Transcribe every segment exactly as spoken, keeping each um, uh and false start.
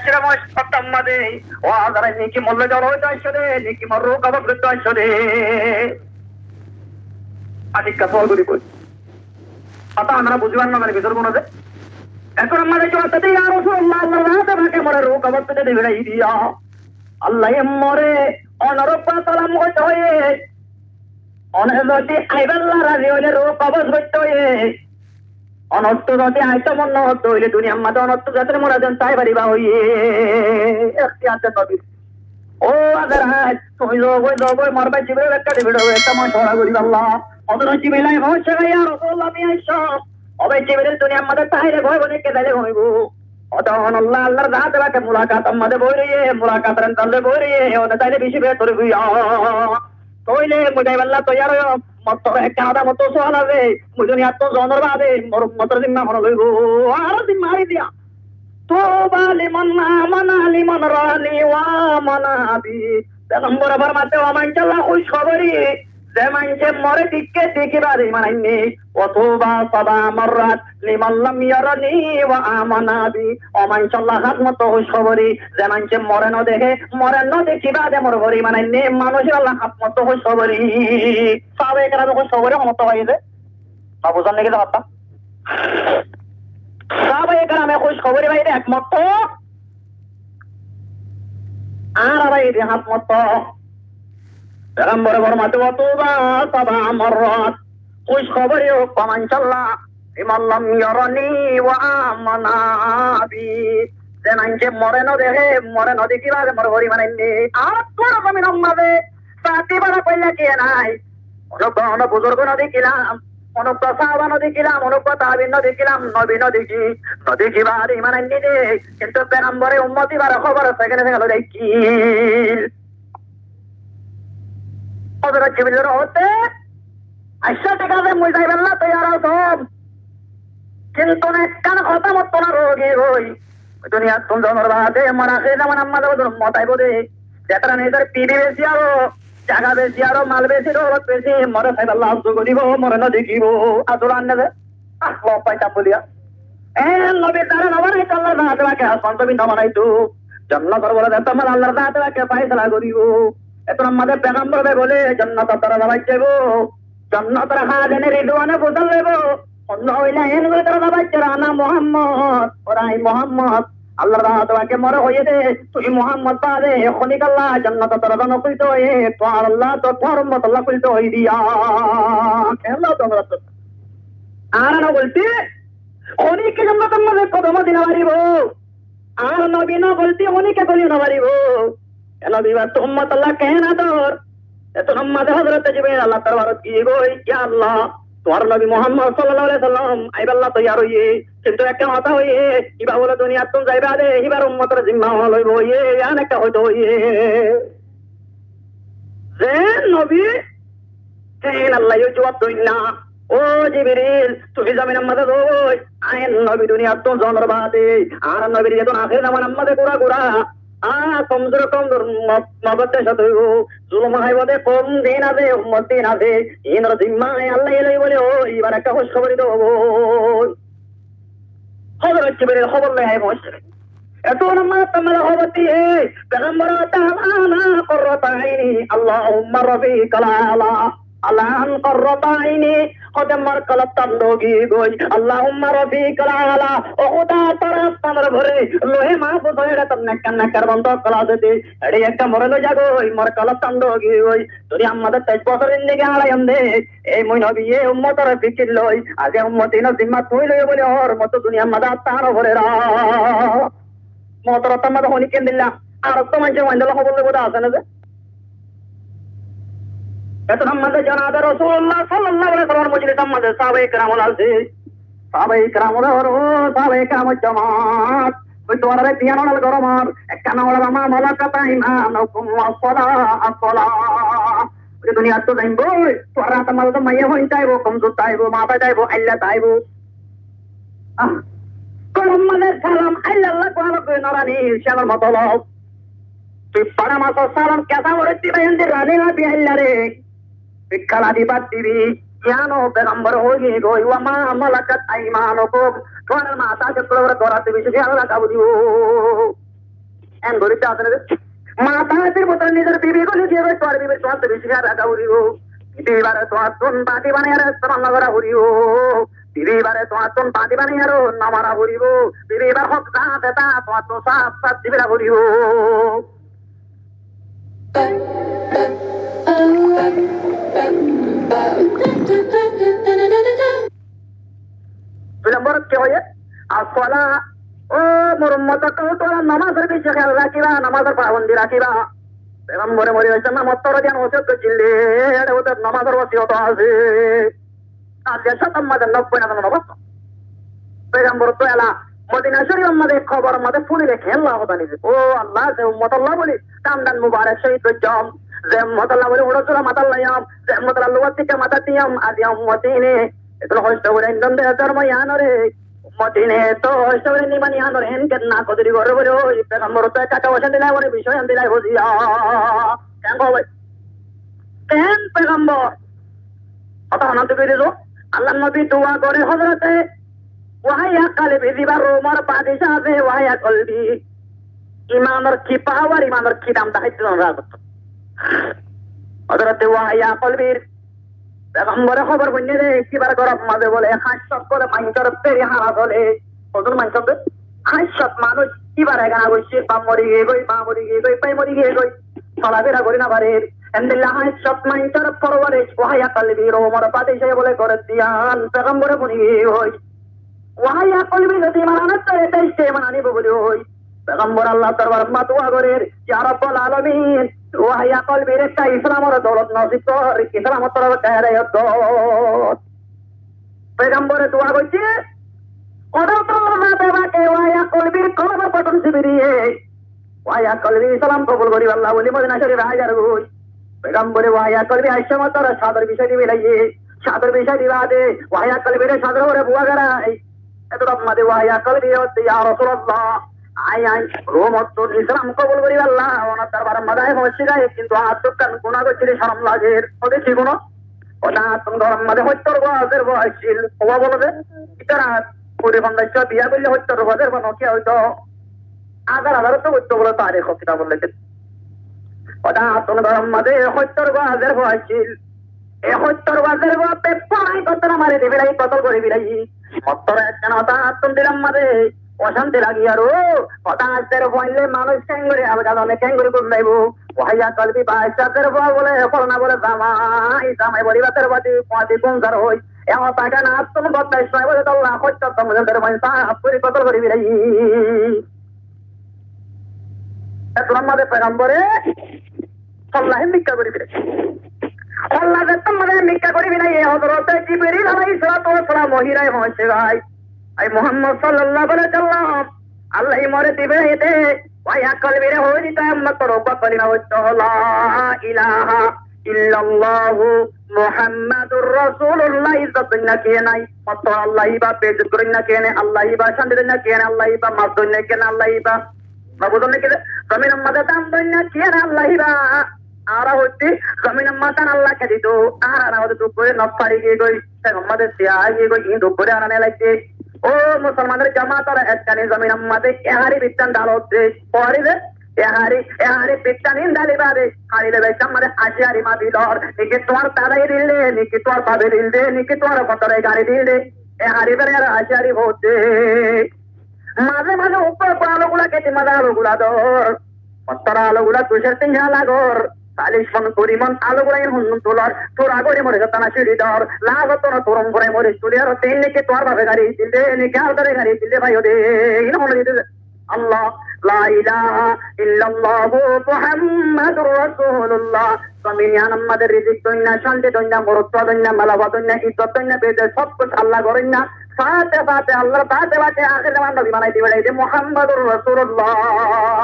আশরা মাস তাম্মাদে ও আদারে নেকি মল্ল জল হইতে আসরে নেকি মর রোগ আবার করতে আসরে আদিকা সলগুলি কই কথা আমরা বুঝবার না মানে ভিতর কোনতে এখন আমাদের চলতে ইয়া রাসূলুল্লাহ আল্লাহর রাতে ভাকে মরে রোগ আবার করতে দেবে না দিয়া আল্লাহ মরে অনরব সালাম হইতে হয়ে অনেক যদি আইবাল্লাহ রাজি হইলে রোগ আবার হইতে হয়ে অনর্থ যদি আইতো মন হতো হইলে দুনিয়ার মাঝে অনর্থ যাত্রা মোরা যেন চাই পারিবা হইয়ে একটি আছে নবী ও আদার হাত তুমি লোক ওই লোক ওই মরবা জীবের একটা দেবিড় একটা মন সরা করি আল্লাহ অদর জীবিলাই হচ্ছে ইয়া রাসূলুল্লাহ আমি আইসা অবে জীবের দুনিয়ার মাঝে তাইরে ভয় বনে কে দালে হইব অতন আল্লাহ আল্লাহর রাতে বাকে মুলাকাত আমাদের বইরিয়ে মুলাকাত রেন তালে বইরিয়ে ওনে তাইলে বেশি বেতর হইয়া কইলে মুজাই আল্লাহ তৈয়ার মত একটা আদা মত সোয়াল আছে মুজনি আত জনর বাদে মোর মতর জিম্মা হলো লইব আর জিম্মা মারি দিয়া তো বালিমান আমানা লিমান রানি ওয়া মানাবি নম্বর আবার মাতে ওমাইল্লাহ খুশ খবরি যে মানছে মরে দিকে দেখিবারে মানাইনি অথবা সাবা মাররাত লিমান লাম ইয়ারানি ওয়া আমানাবি ওমাইল্লাহ হাত মত খুশ খবরি যে মানছে মরে ন দেখে মরে ন দেখিবারে মোর ঘরি মানাইনি মানুষের আল্লাহ হাত মত খুশ খবরি সাবে কেন খুশ খবরি মত হইছে বাবু জান নাকি কথা সাবে কেন খুশ খবরি বাইরে একমত আর বাইরে হাত মত পেগম্বর ফরমাতে ওয়াতুবা সাবা মাররাত খুশ খবরি ও কমানশাল্লাহ ইমাল্লাম ইয়ারানি ওয়া আমানাবি যেনাকে মরে ন দেখে মরে ন দেখিবারে মোর ঘরি মানাইনি আর তোর জমিন আমাদে সাথী বড় কইলা কি নাই অনক অন বুজুর্গ ন দেখিলাম অনক সাহাবা ন দেখিলাম অনক তাবিন ন দেখিলাম নবী ন দেখি ন দেখিবারে মানাইনি দে কিন্তু পেগম্বরে উম্মতি বার খবর সেখানে গেল দেখি হযরত জিবরিল হতে আশা টাকাতে মই যাইবেন না তৈয়ার সব কিন্তু একখান কথা মত না রোগী হই দুনিয়া তুম জনর বাদে মারা খেয়ে যেমন আমাদের মতাই বোধে যেটা নিজের পিবি বেশি আরো জায়গা বেশি আরো মাল বেশি রোগ বেশি মরে সাইব আল্লাহ যোগ দিব মরে না দেখিব আদর আনবে আহ পাইতাম বলিয়া এ নবী তারা নবাই আল্লাহর রাতে বাকে আসন্ত বিন্দা বানাইতো জান্নাতের বলে দেন তোমার আল্লাহর রাতে বাকে ফয়সালা করিব এত আমাদের পেগম্বর বলে জান্নাত তারা দাবাই যাব জান্নাতের হাজেনে রিদওয়ানে বদল দেব অন্য হইলা এন করে তারা দাবাই রানা মুহাম্মদ ওরাই মুহাম্মদ আল্লাহর রাতে বাকে মরে হইয়ে দে তুই মুহাম্মদ পারে খনিক আল্লাহ জান্নাত তারা দান কইতো এ তো আল্লাহ তো ফরমত আল্লাহ কইতো হই দিয়া কেন তোমরা আর না বলতে অনেকে জান্নাতের মধ্যে কদম দিনা মারিব আর নবী না বলতে অনেকে গলি না মারিব নবী বা উম্মত আল্লাহ কেন আদর এত আমাদের হযরত জিবরিল আল্লাহ দরবারত কি গই ইয়া আল্লাহ তোমার নবী মুহাম্মদ সাল্লাল্লাহু আলাইহি সাল্লাম আইবাল্লাহ তৈয়ার হইয়ে কিন্তু একটা কথা হইয়ে কিবা বলে দুনিয়া তুম যাইবা দে এবার উম্মতের জিম্মা লইব হইয়ে আন একটা হইতো হইয়ে যে নবী কেন আল্লাহ জবাব দই না ও জিবরিল তুই জামিন আমাদের ওই আইন নবী দুনিয়া তুম জনর বাদে আর নবীর যখন আখের জামান আমাদের গোরা গোরা আ সমুদ্র কম মগতে সাথে জুলুম হাইবদে কম দিন আছে উম্মত দিন আছে ইনর জিম্মায় আল্লাহ এলাই বলে ও এবার একটা খুশ খবর দেব খবর জিবরিল খবর লই আই বসে এত নামা তোমার খবর দিয়ে পেগম্বর তাআলা করতা আইনি আল্লাহুম্মা রাবিকাল আলা আলান করতা আইনি কদমর কলব তন্ডোগি গই আল্লাহুম্মা রাবিকাল আলা ও খোদা তোর তোমার ঘরে লোহে মাহফুজ হয়ে তমনে কান্না কর বন্ধ কলা দে এড়ে একটা মরে লই যাগো ওই মর কলব তন্ডোগি গই তুই আমাদের তেজ বছরের নিগে আলাইম দে এই মই নবী এ উম্মতর ফিকির লই আগে উম্মতি ন জিম্মা তুই লই বলে ওর মত দুনিয়া মাদা তার ঘরে রা মতর তোমাদের হনি কেন দিলা আর তো মানে ওয়ান্ডলা খবর লই আছে না যে এত আমাদের জানাদা রাসূলুল্লাহ সাল্লাল্লাহু আলাইহি ওয়াসাল্লাম মজলিস আমাদের সাহাবায়ে কেরামুল আছে সাহাবায়ে কেরামুল আর সাহাবায়ে কেরাম জামাত ওই তোরারে পিয়ানো নাল গরমার একখানা ওরা মা মালাকাতা ইমানুকুম ওয়াসসালা আসসালা ওই দুনিয়া তো যাইবো তোরা তোমার তো মাইয়া হই যাইবো কমজোর যাইবো মাথা যাইবো আল্লাহ যাইবো আহ কোরআনের সালাম আল্লাহ কোরআন কই নরানি শালার মতলব তুই পাড়া মাস সালাম কেসা ওরে দিবেন রানী না বিআল্লাহ রে বিকালা দিবাত দিবি ইয়ানো পেগম্বর হই গই ওয়া মা মালাকাত আইমানুকুম তোর মাতা চক্রবর করাতে বিশেষ আল্লাহ কাবু দিও এন গরিতে আছে না মাথা হাতির বোতল নিজের বিবি গলি দিয়ে তোর বিবির তোমার তো বেশি রাখা উড়িব বিবিবারে তোমার তোন পাটি বানিয়ে রান্না করা উড়িব বিবিবারে তোমার তোন পাটি বানিয়ে আরো নামারা উড়িব বিবিবার হক যা দেতা তোমার তো সাত সাত দিবিরা উড়িব দুই নম্বর কি হয় আসলা ও মোর উম্মত তোরা নামাজের বেশি খেয়াল রাখিবা নামাজের পাবন্দি রাখিবা পেগম্বরে মরি হয়েছে না মত্তর জ্ঞান ওসিয়ত চিল্লে এটা ওদের নামাজের ওসিয়ত আছে আর দেশত আমাদের নব্বই না অবস্থা পেগম্বর তো এলা মদিনা শরীফ আমাদের খবর আমাদের ফুলিলে খেলা হতা নিজে ও আল্লাহ যে উম্মত আল্লাহ বলি কামদান মুবারক শহীদ জম যে উম্মত আল্লাহ বলি উড়চুরা মাতাল্লায়াম যে উম্মত আল্লাহ লুয়াতিকা মাতাতিয়াম আদি উম্মতিনে এটা হইছে বলে ইন্দন দে ধর্ম ইয়ানরে মদিনে তো হইছে বলে নিমানি ইয়ানর হেন কে না কদরি করে বলে ওই পেগম্বর তো টাকা পয়সা দিলাই বলে বিষয় আন দিলাই বুঝিয়া কেন কই কেন পেগম্বর কথা না তো কইলো আল্লাহ নবী দোয়া করে হযরতে ওয়াহিয়া কলবি দিবার রোমার বাদশা আছে ওয়াহিয়া কলবি ইমানের কি পাওয়ার ইমানের কি দাম দাইতে রাখত হযরতে ওয়াহিয়া কলবির পেগম্বরে খবর বন্যে রে কিবার গরব মাঝে বলে হাসত করে মাইনর পেরি হারা চলে কত মাইনর হাসত মানুষ কিবার এখানে বসে পা মরি গিয়ে গই পা মরি গিয়ে গই পাই মরি গিয়ে গই চলাফেরা করি না পারে এন্দিল্লা হাসত মাইনর পরবরে ওয়াহিয়া কলবি রোমার বাদশা বলে করে দিয়ান পেগম্বরে বনি হই ওয়াহিয়া কলবি যদি মানানো তো এটাই সে মানিব বলি হই পেগম্বর আল্লাহ দরবার মা দোয়া করেন ইয়া রাব্বুল আলামিন ওয়াহিয়া কলবির একটা ইসলামের দৌলত নসিব কর ইসলামের তরফ দায়রাত পেগম্বরে দোয়া করছে ওদের তোর না দেবাকে ওয়াহিয়া কলবির কলবের পতন শিবিরিয়ে ওয়াহিয়া কলবি ইসলাম কবুল করি আল্লাহ বলি মদিনা শরীফ হাজার হই পেগম্বরে ওয়াহিয়া কলবি আইসা মাতার সাদর বিষয় দিবে লাইয়ে সাদর বিষয় দিবা দে ওয়াহিয়া কলবির সাদর করে বুয়া গরাই এত রহমতে ওয়াহিয়া কলবি হতে ইয়া রাসূলুল্লাহ আই আই রহমত ইসলাম কবুল করি আল্লাহ ওনার দরবার মাদায় মসজিদায় কিন্তু আত্মকান গুনাহ করতে শরম লাগে ওদের কি গুনাহ ওটা তুমি ধর্ম মাঝে হত্যর বাজের বয়সিল ওবা বলবে ইতারা পুরি বন্দাইছ বিয়া করলে হত্যর বাজের বানো কি হইতো আগার আগার তো হত্য বলে তারিখ কিতা বললে ওটা তুমি ধর্ম মাঝে হত্যর বাজের বয়সিল এ হত্যর বাজের বাপে পাই কতর মারে দিবি লাই কতল করে বিলাই মত্তর কেন ওটা তুমি দিলাম মাঝে অশান্তি লাগি আরো কথা আসতে বললে মানুষ ক্যাঙ্গুরি আবার অনেক ক্যাঙ্গুরি করে যাইব ওয়াহিয়া কলবি বাচ্চাদের বলে করোনা বলে জামাই জামাই পরিবারের বাতি পাঁচি পঞ্চার হই এমন টাকা না তুমি বদলাইশ নয় বলে তোল্লা হচ্ছে তোমাদের সাপ করে কতল করে বিরাই তোমাদের পেগম্বরে আল্লাহ ভিক্ষা করে বিরাই আল্লাহ তোমাদের ভিক্ষা করে বিরাই হযরত জিবরিল আলাইহিস সালাতু ওয়াস সালাম মহিরায় হয়েছে ভাই আই মোহাম্মদ সাল্লাল্লাহু আলাইহি ওয়াসাল্লাম আল্লাহ মরে দিবে এতে ওয়াহিয়া কলবিরে হই দিতা আমরা তরবা কলিমা ওয়াত্তা লা ইলাহা ইল্লাল্লাহু মুহাম্মাদুর রাসূলুল্লাহ ইজ্জত না কে নাই মাত্র আল্লাহ ইবা বেজত করেন না কে নাই আল্লাহ ইবা শান্তি দেন না কে নাই আল্লাহ ইবা মাসুদ না কে নাই আল্লাহ ইবা বাবুদন কে জমিন আমাদের দাম দেন না কে নাই আল্লাহ ইবা আরা হচ্ছে জমিন মাতান আল্লাহ কে দিত আর আরা হতে তো করে নফারি গিয়ে গই আমাদের সিয়া গিয়ে গই ইন দুপুরে আনানে লাগছে ও মুসলমানদের জামাত আর একখানে জমিন আমাদের এহারি বিত্তান ডাল হচ্ছে পরিবে এহারি এহারি বিত্তান ইন ডালি বাদে হারিলে বেশ আমাদের আশিয়ারি মা দিলর নিকে তোমার তারাই দিলে নিকে তোমার পাবে দিলে নিকে তোমার কতরে গাড়ি দিলে এহারি বেড়ে আর আশিয়ারি হচ্ছে মাঝে মাঝে উপর আলো গুলা কেটে মাঝে আলো গুলা ধর পত্তর আলো গুলা তুষের তিনহা লাগর চালিশ মন পরিমাণ আলো গুলাই হুন তোলার তোর আগরে মরে যেত না সিঁড়ি ধর লাভ হতো না তোরম করে মরে চলে আর তিন নিকে তোর ভাবে গাড়ি দিলে নিকে আর ধরে গাড়ি দিলে ভাই ওদের ইন মনে দিতে আল্লাহ লা ইলাহা ইল্লাল্লাহু মুহাম্মাদুর রাসূলুল্লাহ জমিনিয়ান আমাদের রিজিক দইনা শান্তি দইনা মরত্ব দইনা মালাবা দইনা ইজ্জত দইনা বেদে সব কিছু আল্লাহ করেন না ফাতে ফাতে আল্লাহর ফাতে ফাতে আখির মান নবী বানাই দিবে এই মুহাম্মাদুর রাসূলুল্লাহ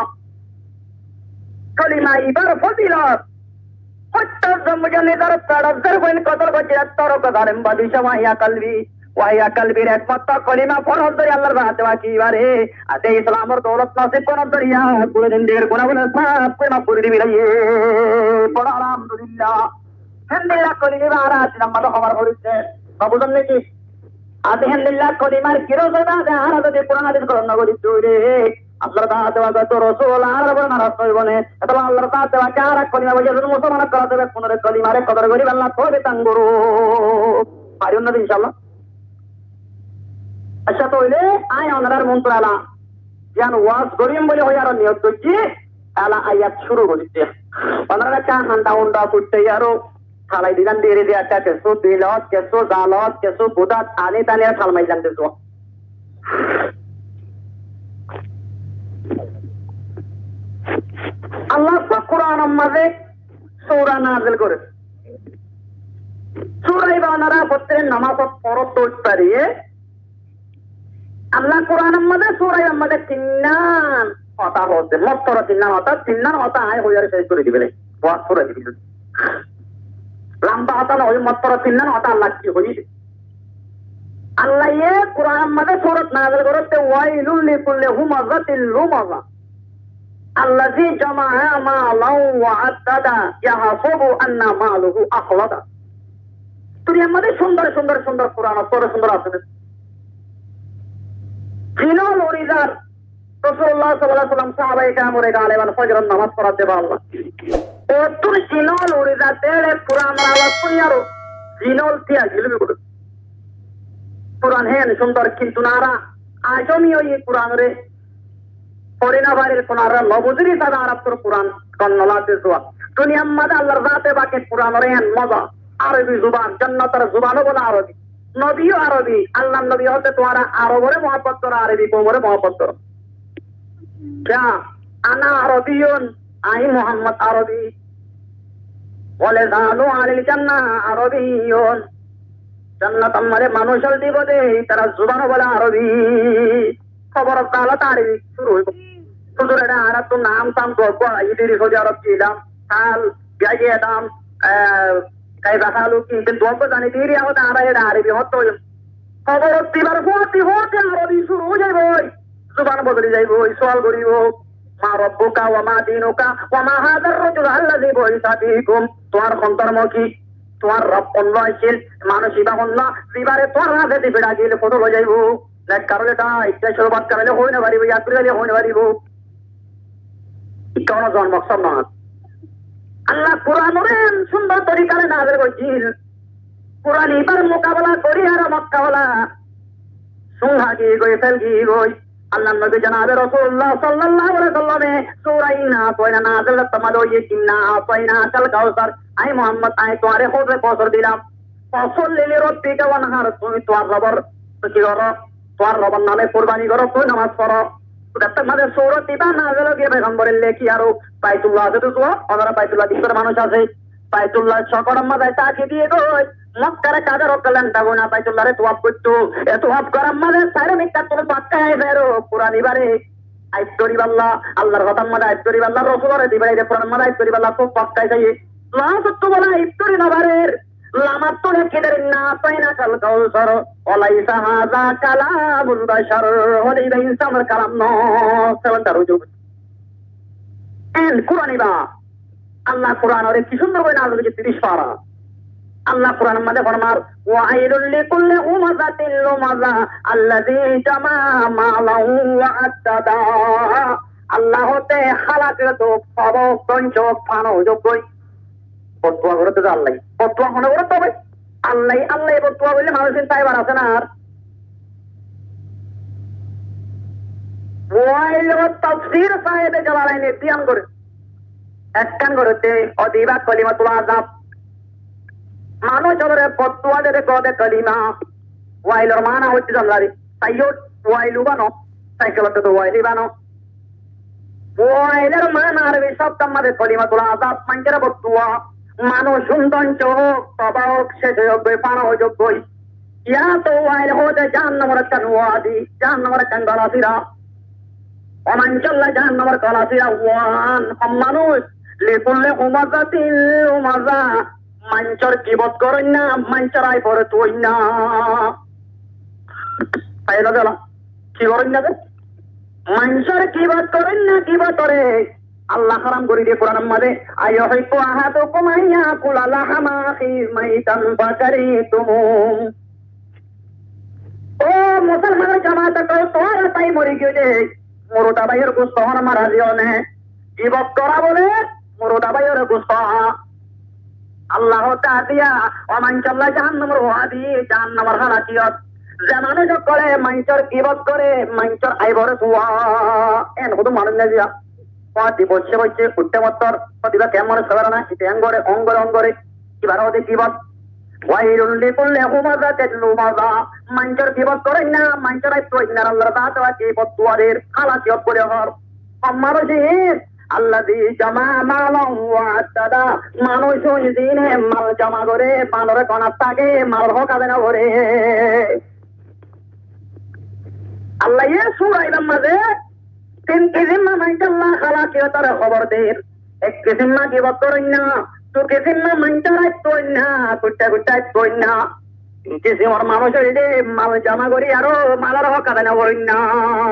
কলিমা ইবার ফজিলত হত্যার জন্মজনে তার প্রাণার বইন কতল করছে তর কথারেন বাদিশা ওয়াহিয়া কলবি ওয়াহিয়া কলবির একমাত্র কলিমা ফরজ ধরে আল্লাহর বাতে বাকি বারে আতে ইসলামের দৌলত নসিব কোন দরিয়া করে দিন দের কোন বলে সব কোন পুরি দিবি রে বড় আলহামদুলিল্লাহ আলহামদুলিল্লাহ কলিমা আর আজ নামাজ খবর করেছে বাবুজন নাকি আলহামদুলিল্লাহ কলিমার কিরো সদা আর আদে কোরআন হাদিস গ্রহণ করি তুই রে আল্লাহর দাওয়াত দেওয়া তো রাসূল আর বলেন আর কইবনে এটা আল্লাহর দাওয়াত দেওয়া কার কলিমা বলে যদি মুসলমান করা দেবে কোন রে কলিমারে কদর করি আল্লাহ তবে তাঙ্গুরু পারিও না ইনশাআল্লাহ আচ্ছা তো হইলে আয় ওনার মন্ত্রালা জ্ঞান ওয়াজ করিম বলে হই আর নিয়ত করছি আলা আয়াত শুরু করিছে ওনারা চা হান্ডা উন্ডা ফুটতে আরো থালাই দিলাম দেরি দিয়ে একটা কেসো দিলত কেসো জালত কেসো বুদাত আনি টানি থালমাই জানতে তো আল্লাহ পাক কোরআনের মাঝে সূরা নাযিল করে সূরা ইবানারা প্রত্যেক নামাজ পড়ত পারিয়ে আল্লাহ কোরআনের মাঝে সূরার মাঝে তিননান কথা হচ্ছে মত্তর তিননান কথা তিননান কথা আয় হইয়ার শেষ করে দিবে ওয়াজ সূরা দিবে লম্বা কথা নয় মত্তর তিননান কথা আল্লাহ কি হইছে আল্লাহ এ কোরআনের মাঝে সূরা নাযিল করতে ওয়াইলুল লিকুল্লি হুমাযাতিল লুমাযা আল্লাযী জামাআ মালাও ওয়া আদ্দাদা ইয়াহসাবু আন্না মালুহু আখলাদা দুনিয়ার মধ্যে সুন্দর সুন্দর সুন্দর কোরআন অত সুন্দর আছে জিনাল ওরিজার রাসূলুল্লাহ সাল্লাল্লাহু আলাইহি ওয়াসাল্লাম সাহাবায়ে কেরামের গালেবান ফজরের নামাজ পড়াতে বলল ও তুই জিনাল ওরিজার তেরে কোরআন আওয়াজ শুনিয়ারো জিনাল তিয়া গিলবি বলে কোরআন হেন সুন্দর কিন্তু নারা আজমি ওই কোরআন রে পরিনা বাইরের কোনারা নবুজরি সাদা আরব তোর কোরআন কন্নলাতে জোয়া দুনিয়ার মধ্যে আল্লাহর জাতে বাকি কোরআন রে হেন মজা আরবি জুবান জান্নাতের জুবানও বলা আরবি নবীও আরবি আল্লাহ নবী হতে তোমারা আরবরে মহব্বত করো আরবি কোমরে মহব্বত করো क्या আনা আরবিয়ুন আই মোহাম্মদ আরবি বলে জানু আলিল জান্নাহ আরবিয়ুন জান্নাত আমারে মানুষল দিব দে তারা জুবানও বলে আরবি খবর তালা তারি শুরু হইব হুজুর এটা আর তো নাম তাম গল্প ইদিরি সৌদি আরব ছিলাম হাল গাইয়ে দাম কাই বাখালু কিন্তু গল্প জানি দিরি আহত আর এটা আরবি হতো খবর তিবার হতে হতে আরবি শুরু হয়ে যাইব জুবান বদলে যাইব সওয়াল করিব মা রব্বুকা ওয়া মা দীনুকা ওয়া মা হাযার রাজুল আল্লাযী বুইসা ফীকুম তোমার অন্তর্ম কি তোমার রব অন্য আছিল মানুষ ইবা অন্য বিবারে তোর রাতে দিবেড়া গেলে কত হয়ে যাইব এক কারণে তা ইচ্ছা শুরুবাত করলে হই না পারিব ইয়াত্রী গেলে হই না পারিব কোন জন্ম সম্মান আল্লাহ কোরআনে সুন্দর তরিকারে নাযিল করেছিল কোরআন ইবার মোকাবেলা করি আর মক্কাওয়ালা সুহা কি গই ফেল কি গই আল্লাহ নবী জনাবে রাসূলুল্লাহ সাল্লাল্লাহু আলাইহি ওয়াসাল্লামে সূরা ইন্না তোয়না নাযিল তোমাদের এই কিন্না তোয়না চাল কাউসার আই মুহাম্মদ আই তোরে হোবে বছর দিলাম ফসল লিলি রব্বিকা ওয়ানহার তুমি তোর রবর কি করো তোর রবর নামে কুরবানি করো তুই নামাজ পড়ো প্রত্যেক মাঝে সূরা দিবা নাযিল দিয়ে পয়গম্বরের লেখি আর বাইতুল্লাহ আছে তো ওরা বাইতুল্লাহ দিকের মানুষ আছে বাইতুল্লাহ সকরম মাঝে তাকি দিয়ে গই মক্কারে কাদের কলেন দাও না বাইতুল্লাহরে তোয়াব করতো এ তোয়াব করার মাঝে সাইরে মিক্কা তোর পাক্কায় বেরো কোরআন ইবারে আয়াত করিব আল্লাহ আল্লাহর কথা মাঝে আয়াত করিব আল্লাহ রাসূলের দিবাই রে কোরআন মাঝে আয়াত করিব আল্লাহ তো পাক্কায় যাই লা সত্য বলা আয়াত করি না বারের লামাত তো কিদের না পাইনা কাল কাউসার ওয়ালাইসা হাযা কালামুল বাশার হলি ইনসানের কালাম ন সেভেন রুজু এন্ড কোরআন ইবা আল্লাহ কোরআনের কি সুন্দর করে নাযিল করেছে ত্রিশ পারা আল্লাহ কোরআনের মধ্যে ফরমার ওয়াইলুল লিকুল্লি হুমাযাতিল লুমাযা আল্লাযী জামা মালাহু ওয়া আদ্দাদা আল্লাহ হতে হালাকের তো পাব পঞ্চক ফানো যোগ্যই বদুয়া করতে তো আল্লাহ বদুয়া মনে করতে হবে আল্লাহ আল্লাহ বদুয়া বললে মানুষের তাইবার আছে না আর ওয়াইল তাফসীর সাহেবে জালালাইনে বিয়ান করে একখান করতে অদিবা কলিমাতুল আযাব মানুষের বদুয়াদের কদে কলিমা ওয়াইলর মানা হচ্ছে জানলারি তাইও ওয়াইলু বানো সাইকেলতে তো ওয়াইলি বানো ওয়াইলের মানা আরবি শব্দ আমাদের কলিমাতুল আযাব মানকের বদুয়া মানুষ সুন্দর চোখ তবাক শেষ হবে পানো যোগ্যই ইয়া তো ওয়াইল হতে জাহান্নামের কান ওয়াদি জাহান্নামের কান গলাসিরা অমাঞ্চল্লা জাহান্নামের গলাসিরা ওয়ান মানুষ লিকুল্লি হুমাযাতিল লুমাযা মাঞ্চর কিবত করেন না মাঞ্চরাই পরে তুই না পাইলা গেল কি করেন না মাঞ্চর কিবত করেন না কিবত করে আল্লাহ হারাম করে দিয়ে কোরআনের মধ্যে আইয়ুহিব্বু আহাদুকুম আইয়াকুলা লাহমা আখিহি মাইতান ফাকারিতুম ও মুসলমানের জামাত কও তোরা তাই মরে গিয়ে মুরুদা ভাইয়ের গোস্ত হন মারা দিও নে জীবক করা বলে মুরুদা ভাইয়ের গোস্ত আল্লাহ তাআলা অমানচাল্লাহ জাহান্নামের ওয়াদি জাহান্নামের হালাকিয়ত জানানে যোগ করে মাইচর জীবক করে মাইচর আইবরে সুয়া এন কত মানুষ না দিয়া পাতি বসে বসে উঠতে মতর প্রতিভা কেমন সবার না এটা অঙ্গরে অঙ্গরে অঙ্গরে কিবার ওদের জীবক ওয়াইলুল লিকুল্লি হুমাযাতিন লুমাযা মাইচর জীবক করে না মাইচর আই তো ইন্নার আল্লাহ তাআলা কি বতুয়ারের হালাকিয়ত করে হর আমারজির আল্লাযী জামা মালান ওয়া আদাদা মানুষ ওই দিনে মাল জমা করে মালরে কোন থাকে মাল হকাবে না করে আল্লাহ এ সূরা ইলাম মাঝে তিন কিসিমা মাইতাল্লাহ খালাকিয়তের খবর দেন এক কিসিমা জীবক করেন না তো কিসিমা মাইতারাই তো না কুট্টা কুট্টা তো না কিসিমার মানুষ ওই যে মাল জমা করি আরো মালর হকাবে না করেন না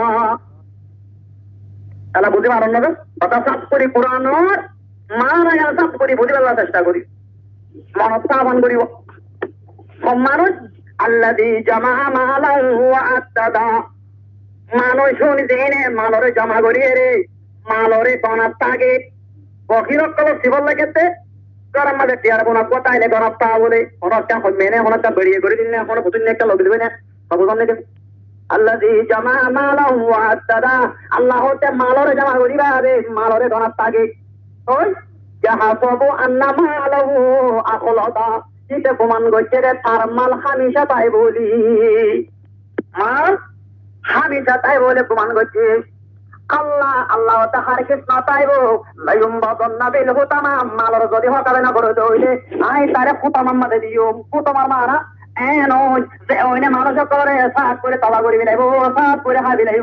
তাহলে বুঝতে পারেন না কথা সাফ করি পুরানোর মারা গেল সাফ করি বুঝে ফেলার চেষ্টা করি মনস্থাপন করিব মানুষ আল্লাযী জামা মালান ওয়া আদাদা মানুষ দিনে মালরে জমা করিয়ে রে মালরে কনার তাগে বকিরক শিবল লাগেতে গরম মাঝে টিয়ার বোনা কোথায় গরম পা বলে অনেকটা মেনে অনেকটা বেরিয়ে করে দিন না কোনো পুতুল একটা লোক দিবে না বাবু সামনে আল্লাযী জামা মালান ওয়া আদাদা আল্লাহ হতে মালরে জমা করিবা রে মালরে কনার তাগে ওই যাহাসবু আন্না মালাহু আখলাদা এটা প্রমাণ করছে রে তার মাল হামেশা তাই বলি মাল হামেশা তাই বলে প্রমাণ করছে আল্লাহ আল্লাহ তাহার কৃষ্ণ তাইব লাইম বাদন্না বিল হুতামা মালর যদি হকাবে না করে দইলে আই তারে হুতামার মাঝে দিও হুতামার মারা এন যে ওইনে মানুষ করে সাত করে তবা করিবি নাইব সাত করে হাবি নাইব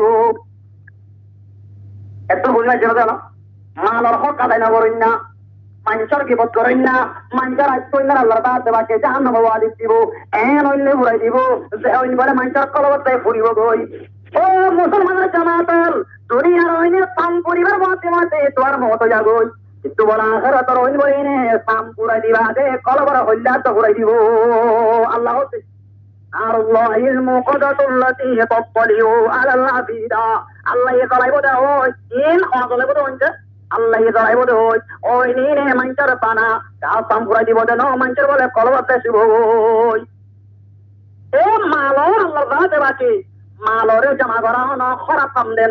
এত বুঝলা জন্য জানো মালর হকাবে না করেন না মানুষের বিপদ করেন না মানুষের আত্মীয় আল্লাহ তাবাকে জাহান্নামে ওয়াদি দিব এন অন্য ঘুরাই দিব যে অন্য বলে মানুষের কলবতায় ফুরিব গই ও মুসলমানের জামাতাল দুনিয়ার অন্য পাম পরিবার মতে মতে তোর মত যাগই কিন্তু বলা আখের তোর অন্য বইনে পাম পুরাই দিবা দে কলবর হইলা তো ঘুরাই দিব আল্লাহ হতে আর আল্লাহ ইলমু কদাতুল্লাতি তাত্তালিউ আলাল আবিদা আল্লাহ এ কলাইব দে ওই ইন অজলাইব দে ওইটা আল্লাহ জড়াইব দে ওই ওই নিনে মাঞ্চার পানা গাও সামপুরা দিব দে ন মাঞ্চার বলে কলবতে শিব ওই এ মালো আল্লাহ যাতে বাকি মালরে জমা করা হন খরা পাম দে ন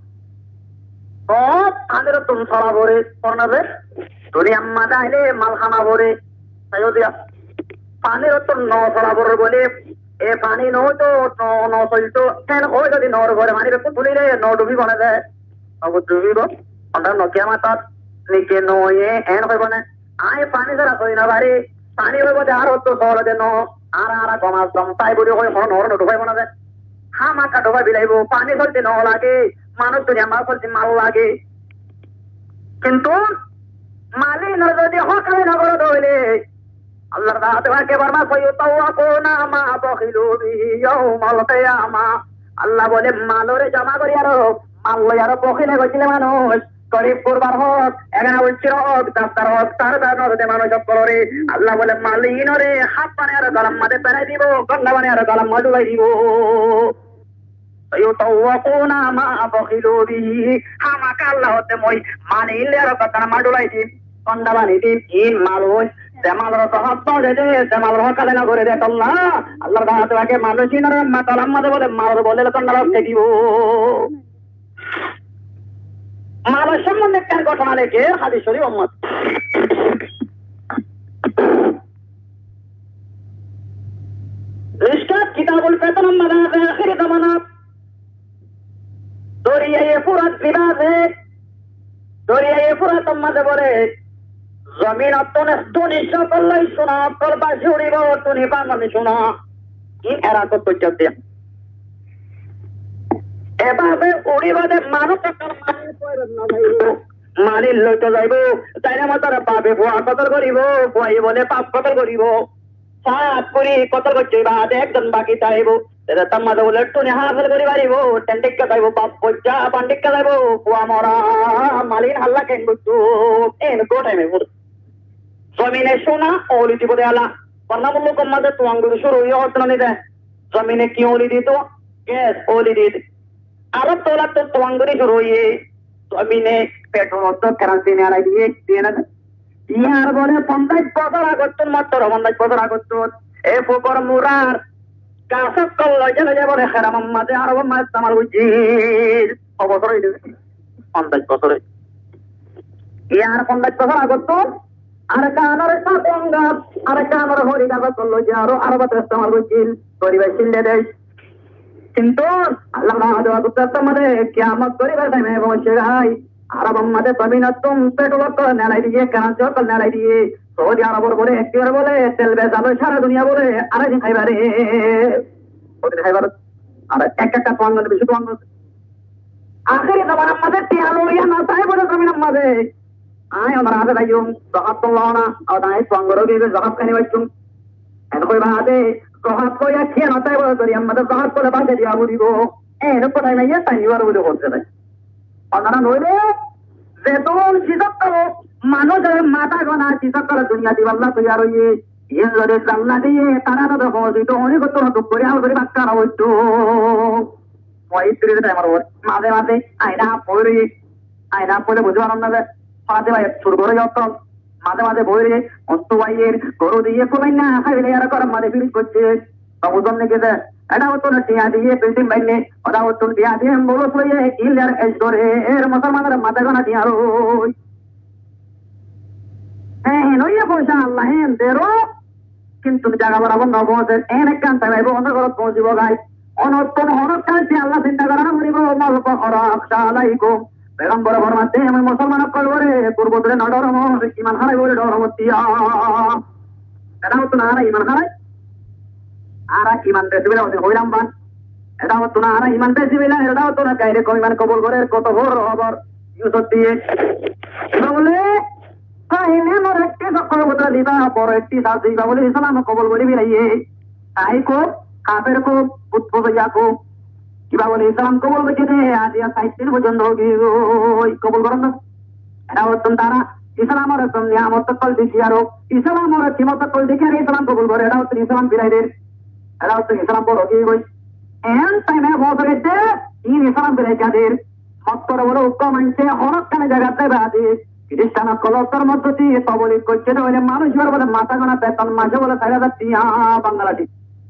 সব আদের তুম ছড়া ভরে করনাবে তোরি আম্মা যাইলে মাল খানা ভরে তাইও দিয়া পানির তো ন ছড়া ভরে বলে এ পানি ন তো ন চলতো কেন ওই যদি নর ঘরে পানির একটু তুলিলে ন ডুবি বনে দেয় অব ডুবিব আমরা নকিয়া মাতার নিকে নয়ে এন হইব না আয় পানি ধরা কই না বাড়ি পানি হইব যে আর তো সহল দেন আর আর কমাস কম তাই বলি হয় কোনো নর ঢুকাইব না যে হা মাকা ঢোকা বিলাইব পানি ধরতে ন লাগে মানুষ তো আমার করতে মাল লাগে কিন্তু মালি ন যদি হকালে না করে ধরলে আল্লাহ তাআলাকে বর্মা কই তাওয়াকুনা মা বখিলু বিহি ইয়াউমাল কিয়ামা আল্লাহ বলে মালরে জমা করি আর মাল লই আর বখিলে গছিলে মানুষ গরিব করবার হোক এখানে উচ্চির হোক ডাক্তার হোক তার দানতে মানুষ করে আল্লাহ বলে মালিন রে হাত পানে আর গলাম মাঝে পেরাই দিব গন্ডা বানে আর গলাম মজুলাই দিব ইউতাওয়াকুনা মা বখিলু বিহি হামাকা আল্লাহ হতে মই মানিলে আর কথা মাডুলাই দিম গন্ডা বানি দিম ইন মালুই জামাল রহত দে দে জামাল হকালে না করে দে আল্লাহ আল্লাহ তাআলাকে মানুষিন আর মা গলাম মাঝে বলে মাল বলে গন্ডা রকে দিব মালের সম্বন্ধে একটা ঘটনা লেখে হাদিস শরীফ উম্মত রিশকাত কিতাবুল ফিতন মাদাফে আখির জামানাত দরিয়ায়ে ফুরাত বিবাদে দরিয়ায়ে ফুরাত মাঝে বলে জমিন অতনে তুনি সকলাই শোনা তোর বাসি উড়িব তুনি বাঙালি শোনা কি এরা কত চলতে এভাবে উড়িবাদে মানুষ মানির লইতে যাইব তাই না মাতার পাবে ভুয়া কতল করিব ভুয়াই বলে পাপ কতল করিব সাত করি কতল করছে বাদ একজন বাকি চাইব তার বলে টুনি হাসল করি পারিব টেন্টিকা যাইব বাপ পয়সা পান্ডিকা যাইব ভুয়া মরা মালিন হাল্লা কেন করতো এন গো টাইমে জমিনে সোনা ওলি দিব দেয়ালা কর্ণামূল্য কম্মাদের তো আঙ্গুর শুরু ইয়ে হতো না নিতে জমিনে কি ওলি দিত গ্যাস ওলি দিত আরব তোলা তো তোয়াঙ্গরি শুরু হয়ে জমিনে পেট্রোল তো কেরাসিন আড়াই দিয়ে দিয়ে না ইয়ার বলে পঞ্চাশ বছর আগত মাত্র পঞ্চাশ বছর আগত এ ফুকর মুরার কাসক কল্লো জেলে যে বলে খেরাম মাঝে আরব মাছ আমার উচিত অবসর হয়ে যাবে পঞ্চাশ বছরে ইয়ার পঞ্চাশ বছর আগত আর কানর সাতঙ্গ আর কানর হরি কাগজ করলো যে আরো আরব আমার উচিত পরিবেশ চিনলে দেশ কিন্তু আল্লাহ মধ্যে কিয়ামত করিবার টাইমে বসে গাই আরব মধ্যে তবিনতুম পেট্রোল তো নেলাই দিয়ে কাঁচ তো নেলাই দিয়ে সৌদি আরবর বলে একবার বলে তেল বেজালো সারা দুনিয়া বলে আরে দিন খাইবারে ওদের খাইবার আর এক একটা পাঙ্গ বেশি পাঙ্গ আখেরি তোমার মধ্যে টিয়ালো ইয়া না তাই বলে তুমি মধ্যে আয় আমরা আগে যাইও জহাব তো লানা আর তাই পাঙ্গ রোগী জহাব খানি বাইছুম এখন কই বাদে জহাব কইয়া খেয়ে না তাই বলে তোরি আমাদের জহাব করে বাজে দিয়া বলিব এর কোটাই নাই তাই নিবার বলে বলতে নাই আপনারা নইলে যে তোর সিজক মানুষের মাথা গনা সিজক করে দুনিয়া দিবাল্লা তৈরি রইয়ে ইয়ে যদি জান্নাত দিয়ে তারা তো হইতো অনেক তো দুঃখ করে আমার করে বাক্কা হইতো পঁয়ত্রিশ টাইম আমার মাঝে মাঝে আয়না পড়ে আয়না পড়ে বুঝতে পারলাম না যে মাঝে ভাই শুরু করে যত মাঝে মাঝে বইরে অন্ত ভাইয়ের গরু দিয়ে কমাই না খাইলে আর করার মাঝে বিড়ি করছে বুঝলাম নাকি যে এটা হতো না টিয়া দিয়ে বিল্ডিং বাইনে ওটা হতো টিয়া দিয়ে বলো লইয়ে ইলার এস ধরে এর মুসলমানের মাথা গোনা টিয়া রই হ্যাঁ নইয়া পয়সা আল্লাহ হেন দেরো কিন্তু জায়গা বরাবর নবদের এন একখান তাই অন্য ঘর পৌঁছিব গাই অনর্তন অনর্থান আল্লাহ চিন্তা করা মরিব মালক অরাক্ষালাইকো পেগম্বর ফরমাতে আমি মুসলমান কলবরে পূর্ব ধরে নডর ইমান হারাই বলে ডরমতিয়া এটা হতো না ইমান হারাই আর ইমান বেসিবিলা হইলাম বান এটা হতো না আর ইমান বেসিবিলা এটা হতো না কাইরে কম ইমান কবুল করে কত বড় খবর ইউসুফ দিয়ে বলে কাহিনী মোর একটি সকল কথা দিবা বড় একটি সাজ দিবা বলে ইসলাম কবুল করে বিলাইয়ে তাই কো কাফের কো উৎপদ ইয়াকো কিবা বলে ইসলাম কবুল করে দে আজিয়া সাইতিন পর্যন্ত ওই কবুল করেন না এটা হতো তারা ইসলামের নিয়ামত কল দেখি আরো ইসলামের কিমত কল দেখি আর ইসলাম কবুল করে এটা হতো ইসলাম বিরাইদের এটা হচ্ছে ইসলাম বড় কি বই এন টাইমে বসে গেছে ইন ইসলাম বেড়ে যাদের মত্তর বলে উত্তম মানছে অনেকখানে জায়গাতে বাদে খ্রিস্টান কলস্তর মধ্য দিয়ে সবলিক করছে বলে মানুষ বলে মাথা গোনা বেতন মাঝে বলে চার হাজার টিয়া বাংলাটি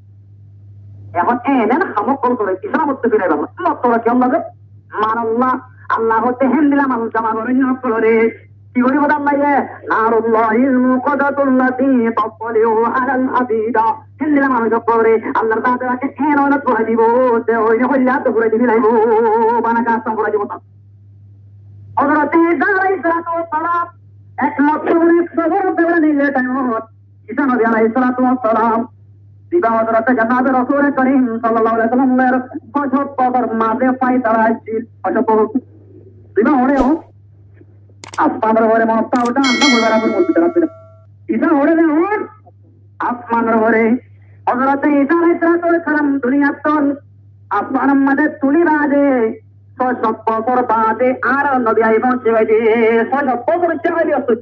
এখন এনেন হামক কল করে ইসলাম হচ্ছে ফিরে গেল মত্তরা কেমন লাগে মান আল্লাহ আল্লাহ হচ্ছে হেন দিলাম মানুষ জামা করে নিয়োগ করে কি করি বোধ আল্লাহ নারুল্লাহিল মুকাদাতুল্লাতি তাফলিউ আলাল আবিদা হিন্দিলা মানুষ করে আল্লাহর দাদা রাখে এন অনেক করে দিব তে ওই হইলা তো করে দিবি লাইবো বানা কাজ করে দিব তা হযরতে ঈসা আলাইহিস সালাম এক মতলব সবর দেওয়া নিলে টাইমত ঈসা নবী আলাইহিস সালাম দিবা হযরতে জনাব রাসূল করিম সাল্লাল্লাহু আলাইহি ওয়াসাল্লামের কঠোর কবর মাঝে পাই তারা আসছিল কঠোর দিবা ওরেও আসমানের ঘরে মনটা ওটা আমরা বলবার আপন বলতে রাখবে ঈসা ওরে দেন আসমানের ঘরে হযরতে ঈসা আলাইহিস সালাম দুনিয়ার তন আসমানের মধ্যে তুলি বাজে ছয় সাত বছর বাদে আর নবী আইবন সেবাইতে ছয় সাত বছর সেবাই দিয়েছে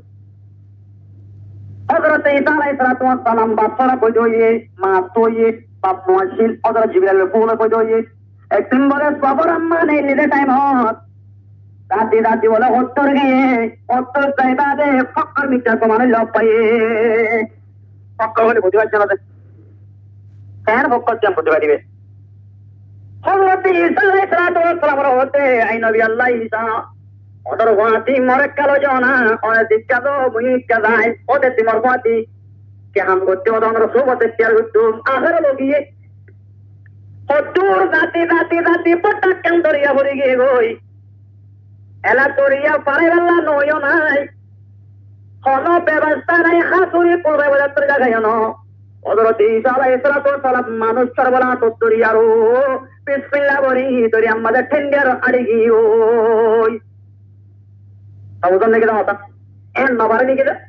হযরতে ঈসা আলাইহিস সালাম বাচ্চারা কইয়ে মা তোয়ে বাপ মুআশিল হযরত জিবরাইল বলে কইয়ে একদিন বলে বাবার আম্মা নেই নিতে টাইম হত রাতে রাতে বলে উত্তর গিয়ে উত্তর চাইবাদে ফক্কর মিটার কমানো লব পাইয়ে ফক্কর বলে বুঝতে পারছে না কেন ফক্কর কেন বুঝতে পারিবে হযরত ঈসা আলাইহিস সালাম হতে আই নবী আল্লাহ ঈসা ওদের ওয়াতি মরে কালো জানা ওরে দিক্কা দো মুইকা যায় ওদের তিমর ওয়াতি কে হাম করতে ওদের আমরা সোবতে শেয়ার করতে আখের লগিয়ে হতুর জাতি জাতি জাতি পট্টা কেন দরিয়া ভরে গিয়ে গই এলা দরিয়া পারে বেলা নয় নাই কোন ব্যবস্থা নাই হাতুরি পড়বে বলে তোর জায়গায় ন হযরত ঈসা আলাইহিস সালাম মানুষ সর্বলা তো দরিয়ারো বিসমিল্লাহ বলি দরিয়া আমাদের ঠেন্ডার আড়ি গিয়ে ওই তাওজন নাকি দাও এন নবারে নাকি দে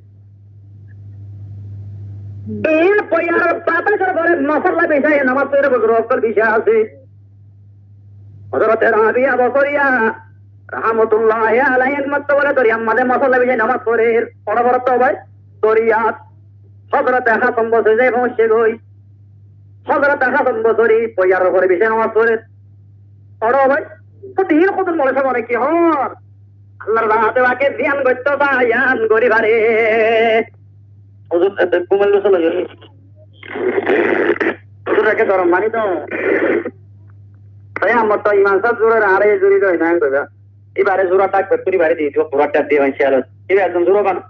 এর পয়ার পাতা করে মশলা বিছায় নামাজ পড়ে বজর অক্তর বিষয় আছে হযরত রাবিয়া বসরিয়া রাহমাতুল্লাহ আলাইহি মত বলে দরিয়া আমাদের মশলা বিছায় নামাজ পড়ে বড় বড় তো ভাই দরিয়া হযরত হাসান বসে যায় বসে গই হযরত হাসান বসরি পয়ার করে বিষয় নামাজ পড়ে পড়ো ভাই তো দিন কত মনে করে কি হর আল্লাহর রাতে বাকে ধ্যান করতে বায়ান গরিবারে হুজুর কুমাল চলে যাবে হুজুরকে গরম মানি তো তাই আমার তো ইমান সাহেব জোরের আরে জুড়ি দই না কইবা এবারে জোড়া থাকবে তুই বাড়ি দিয়ে দিও পুরাটা দিয়ে ভাই শেয়ার এবার একদম জোড়া বান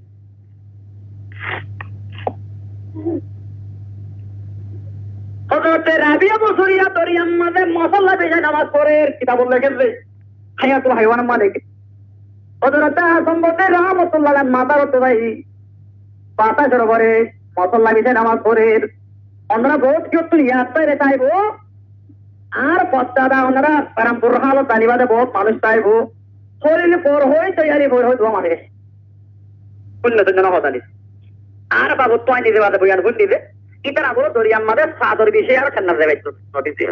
হযরতে রাবিয়া বসরিয়া দরিয়াম মাঝে মশলা বেজে নামাজ পড়ে কিতাব লেখেছে হায়াতুল হাইওয়ান মালিক হযরতে সম্বতে রাহমাতুল্লাহ আলাইহি মাতার তো ভাই পাতা সরবরে মশলা বেজে নামাজ পড়ে আমরা বহুত কি তুই ইয়াদ পাইরে চাইবো আর পত্তাদা ওনারা পারামপুর হালত তালিবাদে বহুত মানুষ চাইবো শরীরে পর হই তৈরি বই হই দোয়া মানে উন্নত জন হতালি আর বাবু তোয়াই দিতে বাদে বইয়ান ভুল দিবে ইতারা বড় দরিয়াম মাদে সাদর বিষয়ে আর খান্নার দেবে নোটিস দিয়ে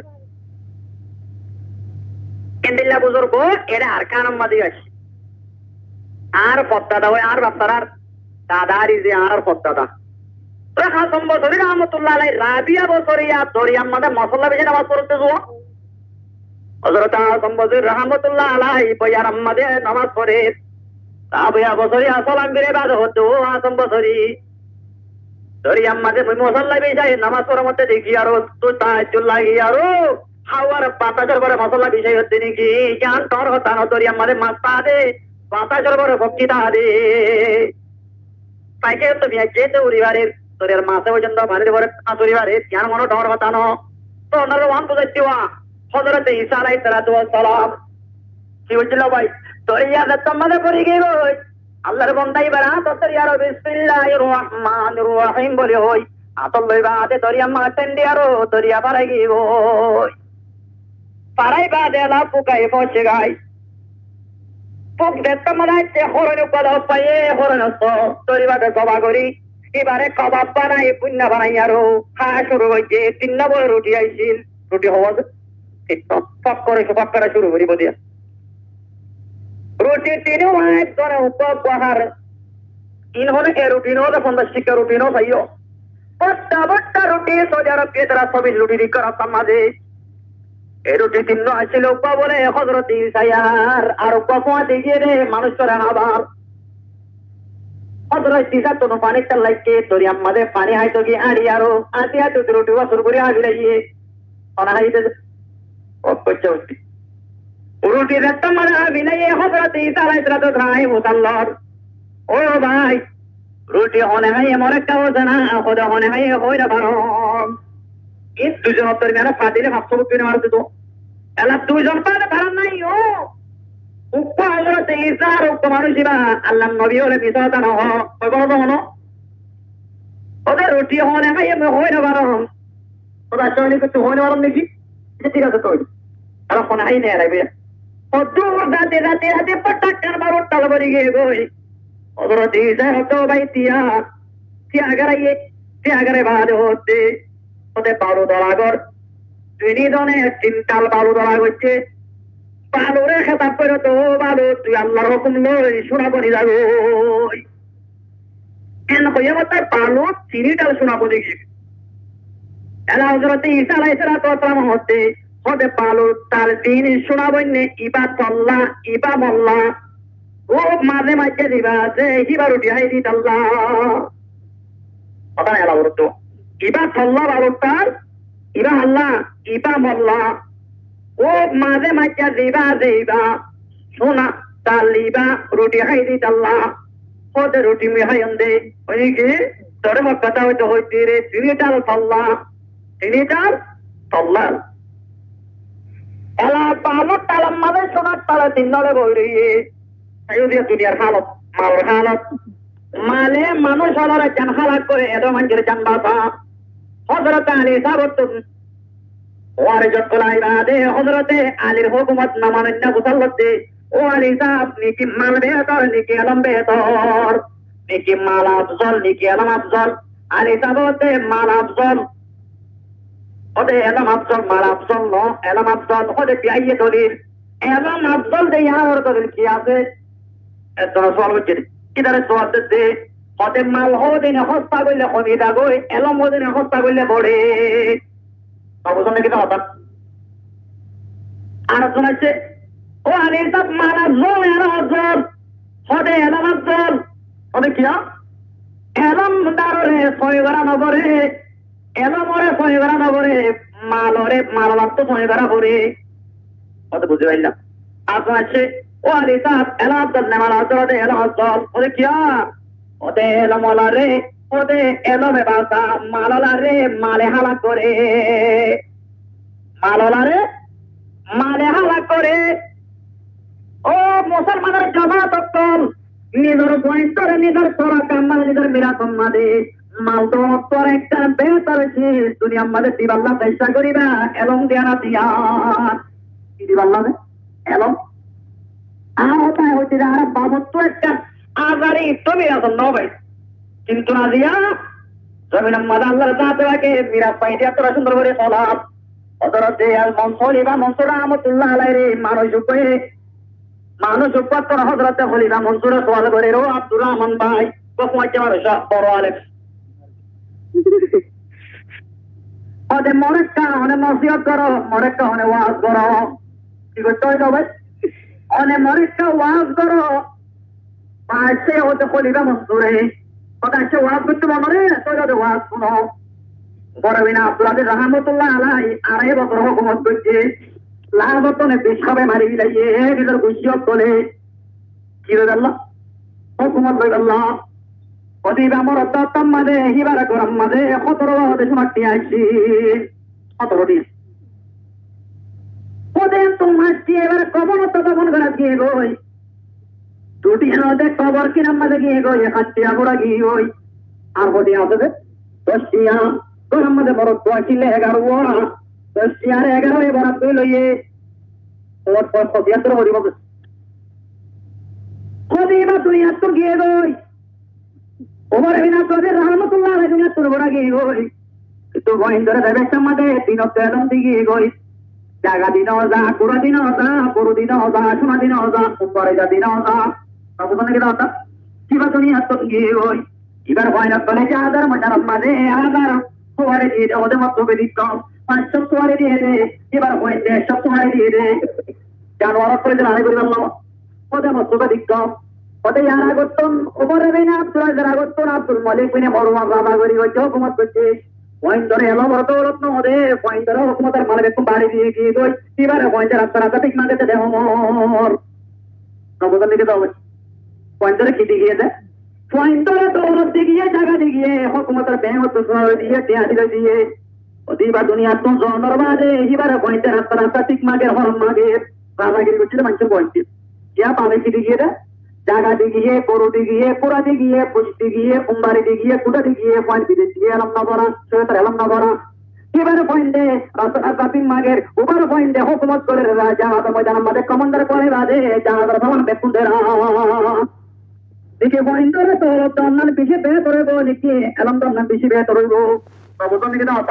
কেন্দিল্লা বুজুর্গ এরা আর কানাম মাদি আছে আর পত্তাদা ওই আর বাপ্তার দাদারি যে আর পত্তাদা হাসম বসরি রহমতুল্লাহ আলাই রাবিয়া বসরিয়া দরিয়াম মাদে মশলা বেজে নামাজ পড়তে যাও হযরত হাসম বসরি রহমতুল্লাহ আলাই বয়ারাম মাদে নামাজ পড়ে রাবিয়া বসরি আসলাম বিরে বাদ হতো হাসম বসরি দরিয়াম মাদে মশলা বেজে নামাজ পড়ার মধ্যে দেখি আরো তো তাজ্জুল্লাহ আরো হাওয়ার বাতাসের পরে মশলা বিষয় হচ্ছে নাকি জ্ঞান তোর হতা না দরিয়াম মাদে মাছ পা দে বাতাসের পরে ভক্তিটা দে পাইকে তো বিয়া যেতে পরিবারের তোর মাসে পর্যন্ত ভারী পরে পরিবারে জ্ঞান মনে ডর হতানো তো ওনার ওয়ান বুঝাইছি ওয়া হযরতে ঈসা আলাইহিস সালাতু ওয়াস সালাম কি হইছিল ভাই তোর ইয়াদ তোমাদের পড়ে গেল আল্লাহর বান্দাই বারা তোর ইয়ার বিসমিল্লাহির রহমানির রহিম বলে হই আতল লইবা আতে দরিয়া মাতেন দিয়ারো দরিয়া পারাই গিব পারাই বাদে লা পুকাই বসে গাই পুক দেখতে মালাইতে হরণ কল পায়ে হরণ তো দরিবাকে কবা করি এবারে কবাব বানাই পুণ্য বানাই আরো খাওয়া শুরু হয়েছে তিন নম্বর রুটি আইছিল রুটি হওয়া ফক করে ফক করা শুরু করিব দিয়া রুটি তিনও এক ধরে উপহার ইন হলে এ রুটি নো পঞ্চাশ টিকা রুটি নো খাইও বট্টা বট্টা রুটি সোজার পেতরা সবই রুটি করা সমাজে এ রুটি তিন আসছিল উপা বলে হযরত ঈসায়ার আর উপা দিয়ে রে মানুষের আবার হযরত ঈসা তো পানি চালাইতে দরিয়াম মাঝে পানি হাইতো কি আড়ি আরো আতি আতি রুটি বছর করে আগে লাগিয়ে অনা হাইতে ও কচ্চা উঠি রুটি দেখতে মানে আমি নাই হযরত ঈসা আলাইহিস সালাতু ধাই মুসাল্লার ও ভাই রুটি হনে হাই মরে কাও জানা খোদা হনে হাই হইরা বারো এই দুজন তোর মেরা ফাদিলে ভাবছো কিনে মারতে তো এলা দুজন পারে ভাড়া নাই ও উপা হযরত ঈসা আর উপা মানুষিবা আল্লাহ নবী হলে মিসাতা না হয় বলো না ওদের রুটি হনে হাই হইরা বারো ওরা চলি কিছু হনে বারো নাকি ঠিক আছে তো আর ফোন হাই নেই রাইবে ও দূর দাতে দাতে দাতে পটাকার বারো টাল বরি গে গই হযরত ঈসা হতো ভাই তিয়া ত্যাগারে ত্যাগারে বাদ হতে ওদের বারো দলাগর দুই দনে তিনটাল বালু দলা হচ্ছে বালু রেখে তারপরে তো বালু তুই আল্লাহর হুকুম লই শোনাবনি যাবো এন হইয়া তার বালু তিনটাল শোনাবনি গিয়ে এলা হযরত ঈসা আলাইহিস সালাতু ওয়াস সালাম হতে হতে বালু তার দিন শোনাবনি ইবা তল্লা ইবা মোল্লা ও মাঝে মাঝে দিবা যে হিবা রুটি হাই দিত আল্লাহ কথা এলা বলতো ইবা তল্লা বালু তার ইবা আল্লাহ ইবা মোল্লা ও মাঝে মাঝে দিবা দিবা শোনা তালিবা রুটি হাই দিত আল্লাহ হতে রুটি মিহাই দে ওই কি তোর কথা হইতে হইতে রে তিনটাল তল্লা তিনটাল তল্লা এলা বালু তালাম মাঝে সোনার তালা তিন দলে বই রইয়ে দুনিয়ার হালত মালের হালত মালে মানুষ হলার চান হালাত করে এত মানুষের চান বাসা হযরত আলী সাবত ওয়ারে যতলাই বাদে হযরতে আলীর হুকুমত না মানেন না মুসাল্লাতে ও আলী সাহেব নিকি মাল বেহতর নিকি আলম বেহতর নিকি মাল আফজল নিকি আলম আফজল আলী সাবতে মাল আফজল ওদে আলম আফজল মাল আফজল নো আলম আফজল ওদে পিয়াইয়ে দলিল আলম আফজল দে ইয়ার দলিল কি আছে এত সওয়াল হচ্ছে কিদারে সওয়াল দে ওদে মাল হোদিন হস্তা কইলে খমিদা গই আলম হোদিন হস্তা কইলে বড়ে অবশ্যই কিন্তু হঠাৎ আর শোনাচ্ছে ও আরে সব মালা জল এরা জল হদে এলাম জল হদে কিয়া এলাম দাররে ছয় গড়া নগরে এলামরে ছয় গড়া নগরে মালরে মালবাত্ত ছয় গড়া করে কত বুঝতে পারলাম আর শোনাচ্ছে ও আরে সব এলাম জল নেমালা জল হদে এলাম জল হদে কিয়া হদে এলামলা রে হদে এলমে বাসা মাললা রে মালে হালা করে মাললা রে মালে হালা করে ও মুসলমানের জামাত অক্তল নিজের পয়েন্টরে নিজের সরা কাম্মাল নিজের মিরা কম্মাদে মাল তো অক্তর একটা বেহতর শেষ দুনিয়া আমাদের দিবাল্লা চেষ্টা করিবা এবং দেয়ানা দিয়া কি দিবাল্লা এবং আর ওটাই হচ্ছে যে আর বাবত তো একটা আজারি তুমি আসল নবে কিন্তু না দিয়া জমিন আম্মাদ আল্লাহর জাতে বাকে মিরা পাইতে এতটা সুন্দর করে সলাপ অতরাতে আল মনসুর ইবা মনসুর রহমাতুল্লাহ আলাইহি মানুষ উপরে মানুষ উপর হযরতে খলিফা মনসুর সওয়াল করে রো আব্দুর রহমান ভাই কসমাইতে মানুষ বড় আলেম ওদের মরেক্কা অনেক নসিহত করো মরেক্কা অনেক ওয়াজ করো কি করতে হবে অনেক মরেক্কা ওয়াজ করো পাশে হতে খলিফা মনসুরে কথা সে ওয়াজ করতে মনে রে তো যদি ওয়াজ শুনো বড় বিনা আব্দুল আজিজ রহমাতুল্লাহ আলাইহি আড়াই বছর হুকুমত করছে লাভতনে বিশ্ববে মারি বিলাইয়ে নিজের গুছিয়ত তোলে কি রে আল্লাহ হুকুমত লই আল্লাহ অদিব আমার অত্তম মাঝে হিবার গরম মাঝে সতেরো দেশ মাটি আসছি সতেরো দিন ওদের তোমার এবার কবর তো কবর করা গিয়ে গই দুটি নদে কবর কিনার মাঝে গিয়ে গই খাচ্ছিয়া গোড়া গিয়ে গই আর বদি আছে দশটিয়া গরম মাঝে বড় দোয়াশিলে এগারো ওরা দশটিয়ার এগারো এ বরাত তুই লইয়ে ওর পর সতিয়াত্তর হরিব কদিবা তুই এত গিয়ে গই ওমর বিনা তোদের রহমতুল্লাহ আলাইহি দুনিয়া তোর গোড়া গিয়ে গই কিন্তু গোয়েন্দরে দেবে সমাদে তিন তেলম দিকে গই জাগা দিন যা কুড়া দিন যা পুরো দিন যা সোনা দিন যা উপরে যা দিন যা সব কোন কি দাও কিবা তুমি এত গিয়ে গই এবার গোয়েন্দা চলে যা আদার মজার মাঝে আদার সোয়ারে দিয়ে ওদের মত হবে দিতাম পাঁচশো সোয়ারে দিয়ে দে এবার গোয়েন্দা সব সোয়ারে দিয়ে দে জানোয়ার করে দিন আরে করে আল্লাহ ওদের মত হবে দিতাম ওদের ইয়ার আগতন ওমরে বিনা আব্দুল আজিজ আগতন আব্দুল মালিক বিনা মরওয়ান বাবা গরি হচ্ছে হুকুমত করছে পয়েন্টরে এলো বড় রত্ন ওদে পয়েন্টরে হুকুমতের মালিক একটু বাড়ি দিয়ে দিয়ে গই এবারে পয়েন্টের রাস্তা রাস্তা ঠিক না দিতে দেহ মোর নবদন দিকে দাও পয়েন্টরে কি দিয়ে দে পয়েন্টরে দৌলত দিয়ে জায়গা দিয়ে হুকুমতের বেহত দিয়ে দেয়া দিলে দিয়ে ওদিবা দুনিয়া তো জনর বাদে এবারে পয়েন্টের রাস্তা রাস্তা ঠিক মাগে হরম মাগে রাজাগিরি করছিল মানুষের পয়েন্ট क्या पावे की दिगिए रे জায়গা দিগিয়ে গরু দিগিয়ে পুরা দিগিয়ে পুষ দিগিয়ে কুম্বারি দিগিয়ে কুটা দিগিয়ে পয়েন্ট দিতে দিয়ে এলাম না বড়া সেটা এলাম না বড়া এবারে পয়েন্টে রাস্তা কাপিং মাগের উপর পয়েন্টে হুকুমত করে রাজা আমাদের ময়দান আমাদের কমান্ডার করে বাদে জাহাজের ভবন বেকুন দেরা দিকে পয়েন্টরে তো তন্নান পিছে বে করে গো লিখি এলাম তন্নান পিছে বে করে গো বাবু তো নিকে দাও তা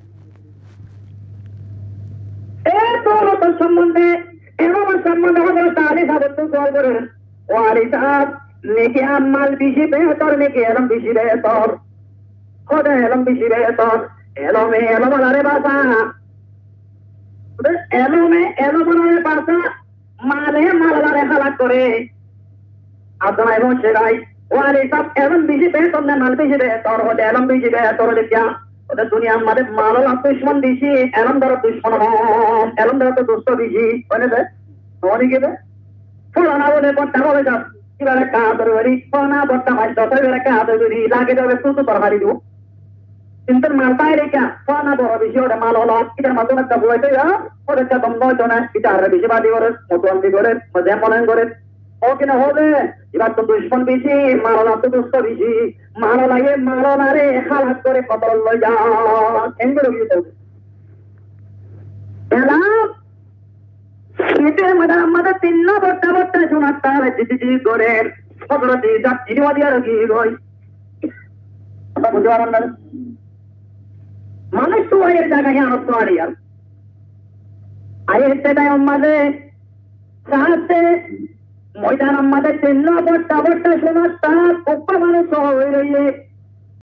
এ তো তো সম্বন্ধে এরকম সম্বন্ধে আমাদের তাহলে সাবত কল করে ওয়ারিসাত নেকি আমাল বেশি বেহতর নেকি এলম বেশি বেহতর খোদা এলম বেশি বেহতর এলমে এলমারে বাসা এলমে এলমারে বাসা মালে মালারে হালাক করে আপনারা এবং সেরাই ওয়ারিসাত এলম বেশি বেহতর না মাল বেশি বেহতর হতে এলম বেশি বেহতর দেখিয়া ওদের দুনিয়া আমাদের মালালা দুশ্মন বেশি এলম ধরো দুশ্মন হন এলম ধরো তো দুষ্ট বেশি বলেছে ধনী কেবে পুরানা বলে বট্টা বলে যাও এবারে কাঁদর বাড়ি পুরানা বট্টা মাছ দশ এবারে কাঁদর বাড়ি লাগে যাবে তুই তো তরকারি দিব কিন্তু মালটাই রেখা পুরানা বড় বেশি ওটা মাল হলো এটার মাধ্যমে একটা বইতে ওর একটা দম্ভ হতো না এটা আর বেশি বাদি করে মতোয়ান্দি করে মজা মনে করে ও কিনা হবে এবার তো দুশ্মন বেশি মালনা তো দুষ্ট বেশি মাল লাগে মাল না রে হালাত করে কত লই যা এগুলো কি এটার মধ্যে আমাদের তিন বট্টা বট্টা শোনার তার দিদি করে সদরতি যাত্রী আর কি গই বুঝতে পারেন না মানুষ তো এর জায়গায় আনন্দ তো আর ইয়ার আয়ের সেটাই আমাদের সাহায্যে ময়দান আমাদের তিন বট্টা বট্টা শোনার তার কুপ্পা মানুষ হয়ে রইলে